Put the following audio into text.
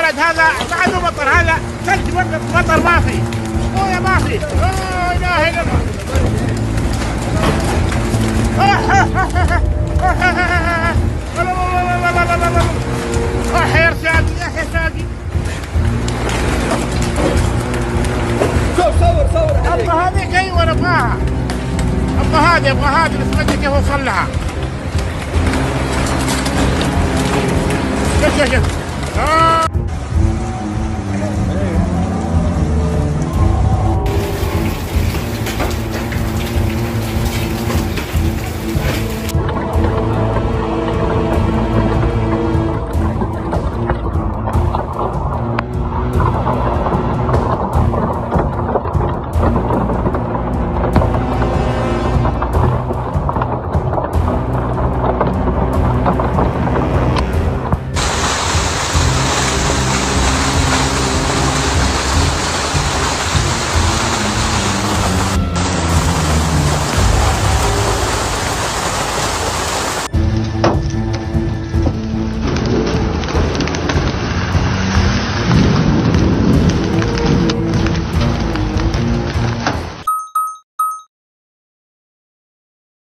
ولد هذا بعده مطر، هذا ثلج مطر ما في، مويه ما في. لا اله الا الله. يا رشادي يا رشادي. صور ابغى هذيك. ايوه انا ابغاها. ابغى هذه بس كيف اوصل لها. شوف